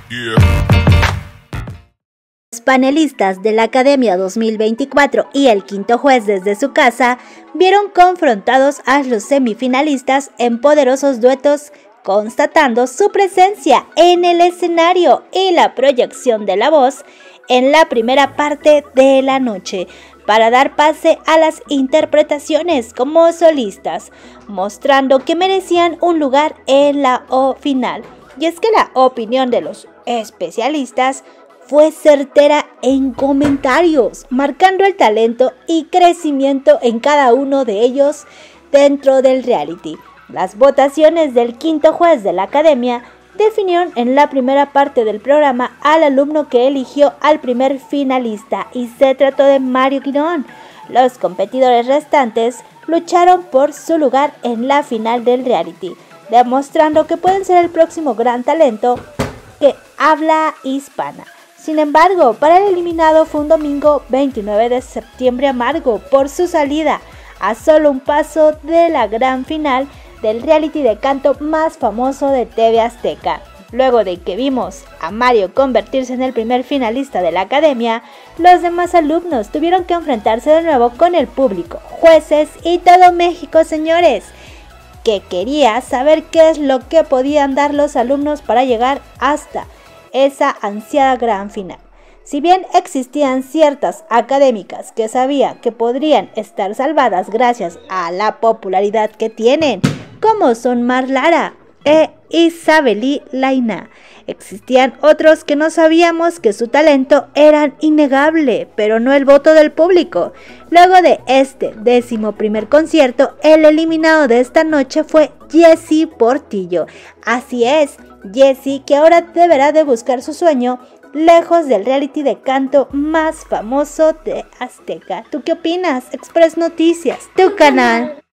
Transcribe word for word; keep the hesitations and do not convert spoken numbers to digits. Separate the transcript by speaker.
Speaker 1: Los panelistas de la Academia dos mil veinticuatro y el quinto juez desde su casa vieron confrontados a los semifinalistas en poderosos duetos, constatando su presencia en el escenario y la proyección de la voz en la primera parte de la noche, para dar pase a las interpretaciones como solistas, mostrando que merecían un lugar en la O final. Y es que la opinión de los especialistas fue certera en comentarios, marcando el talento y crecimiento en cada uno de ellos dentro del reality. Las votaciones del quinto juez de la Academia definieron en la primera parte del programa al alumno que eligió al primer finalista, y se trató de Mario Girón. Los competidores restantes lucharon por su lugar en la final del reality, demostrando que pueden ser el próximo gran talento que habla hispana. Sin embargo, para el eliminado fue un domingo veintinueve de septiembre amargo por su salida, a solo un paso de la gran final del reality de canto más famoso de T V Azteca. Luego de que vimos a Mario convertirse en el primer finalista de la Academia, los demás alumnos tuvieron que enfrentarse de nuevo con el público, jueces y todo México, señores, que quería saber qué es lo que podían dar los alumnos para llegar hasta esa ansiada gran final. Si bien existían ciertas académicas que sabía que podrían estar salvadas gracias a la popularidad que tienen, como son Mar Lara e Isabeli Laina, existían otros que no sabíamos que su talento era innegable, pero no el voto del público. Luego de este décimo primer concierto, el eliminado de esta noche fue Jessy Portillo. Así es, Jessy, que ahora deberá de buscar su sueño lejos del reality de canto más famoso de Azteca. ¿Tú qué opinas? Express Noticias, tu canal.